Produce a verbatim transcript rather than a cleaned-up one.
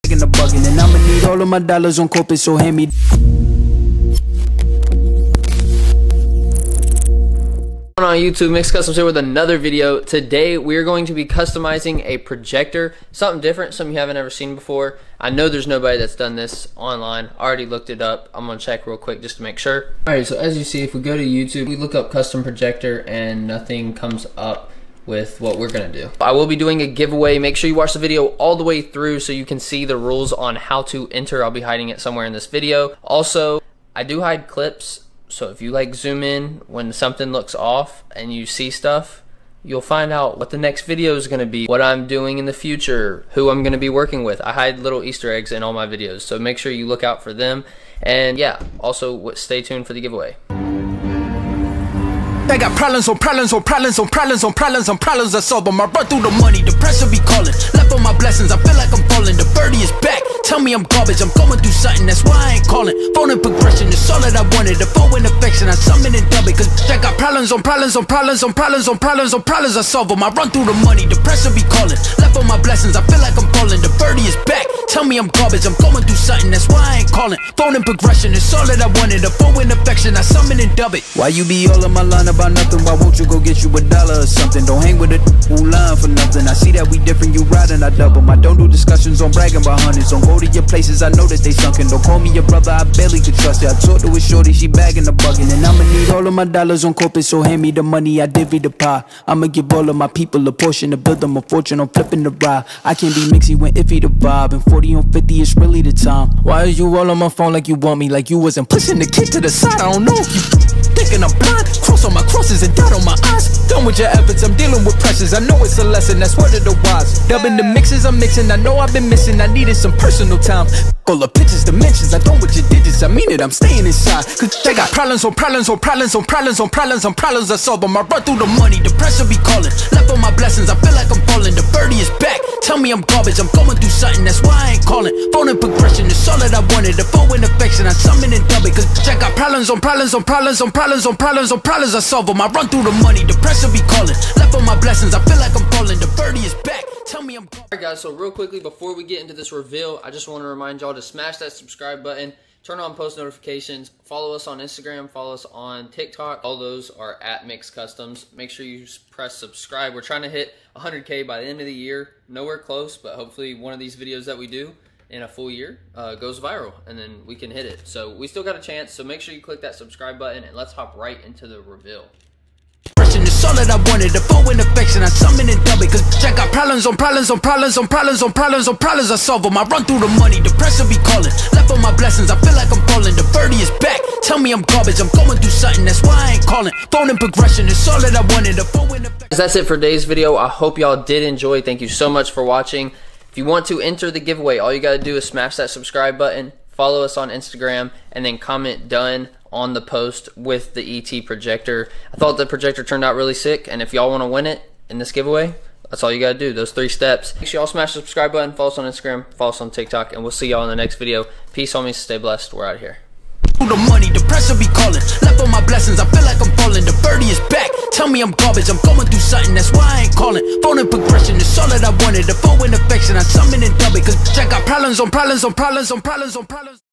in the bugging, and I'ma need all of my dollars on corporate, so hand me. On YouTube, Mixtcustoms here with another video. Today we are going to be customizing a projector, something different, something you haven't ever seen before. I know there's nobody that's done this online. I already looked it up. I'm gonna check real quick just to make sure. Alright, so as you see, if we go to YouTube, we look up custom projector and nothing comes up with what we're gonna do. I will be doing a giveaway. Make sure you watch the video all the way through so you can see the rules on how to enter. I'll be hiding it somewhere in this video. Also, I do hide clips. So if you like zoom in when something looks off and you see stuff, you'll find out what the next video is going to be, what I'm doing in the future, who I'm going to be working with. I hide little Easter eggs in all my videos, so make sure you look out for them. And yeah, also stay tuned for the giveaway. I got problems on problems on problems on problems on problems on problems I solve them. I run through the money, the pressure be calling. Left on my blessings, I feel like I'm falling. The birdie is back, tell me I'm garbage. I'm going through something, that's why I ain't calling. Phone and progression, it's all that I wanted. The phone and affection, I summon and dub it. Cause I got problems on problems on problems on problems on problems on problems I solve them. I run through the money, the pressure be calling. Left on my blessings, I feel like I'm falling. The birdie is back, tell me I'm garbage. I'm going through something, that's why I ain't calling. Phone and progression, it's all that I wanted. The phone and affection, I summon and dub it. Why you be all on my line about nothing? Why won't you go get you a dollar or something? Don't hang with a who line for nothing. I see that we different, you riding, I double. I don't do discussions on bragging about hundreds. Don't go to your places, I know that they sunken. Don't call me your brother, I barely could trust you. I talked to a shorty, she bagging the bugging. And I'ma need all of my dollars on corporate, so hand me the money, I divvy the pie. I'ma give all of my people a portion to build them a fortune on flipping the ride. I can't be mixy when iffy the vibe, and forty on fifty is really the time. Why are you all on my phone like you want me, like you wasn't pushing the kid to the side? I don't know if you thinking I'm blind. Cross on my crosses and dot on my eyes. Done with your efforts, I'm dealing with pressures. I know it's a lesson, that's word of the wise. Dubbing the mixes I'm mixing, I know I've been missing. I needed some personal time. All the pictures, dimensions, I don't with your digits. I mean it, I'm staying inside. Cause they got problems on problems on problems on problems on problems on problems I solve them. I run through the money, the pressure be calling. Left on my blessings, I feel like I'm falling. The birdie is back, tell me I'm garbage. I'm going through something, that's why I ain't calling. Phone and progression, it's all that I wanted. The phone and affection, I summon and dub it. Cause I got problems on problems on problems on problems on problems on problems I solve them. I run through the money, the pressure be calling. Left on my blessings, I feel like I'm falling. The birdie is back, tell me I'm garbage. Alright guys, so real quickly before we get into this reveal, I just want to remind y'all to smash that subscribe button, turn on post notifications, follow us on Instagram, follow us on TikTok. All those are at Mixtcustoms. Make sure you press subscribe. We're trying to hit one hundred K by the end of the year. Nowhere close, but hopefully one of these videos that we do in a full year uh, goes viral, and then we can hit it. So we still got a chance, so make sure you click that subscribe button, and let's hop right into the reveal. It's all that I wanted, the phone and affection, I summon and dub it. Cause I got problems on problems on problems on problems on problems on problems I solve them. I run through the money, the pressure be calling. Left on my blessings, I feel like I'm falling. The birdie is back, tell me I'm garbage. I'm going through something, that's why I ain't calling. Phone and progression, it's all that I wanted, the phone and affection. That's it for today's video. I hope y'all did enjoy. Thank you so much for watching. If you want to enter the giveaway, all you gotta do is smash that subscribe button, follow us on Instagram, and then comment done on the post with the E T projector. I thought the projector turned out really sick, and if y'all want to win it in this giveaway, that's all you gotta do, those three steps. Make sure y'all smash the subscribe button, follow us on Instagram, follow us on TikTok, and we'll see y'all in the next video. Peace, homies, stay blessed, we're out of here. The money, the pressure be calling. Left on my blessings, I feel like I'm falling. The birdie is back, tell me I'm garbage. I'm going through something, that's why I ain't calling. Phone and progression, it's all that I wanted. The phone and affection, I summon and dub it. Cause I got problems on problems on problems on problems on problems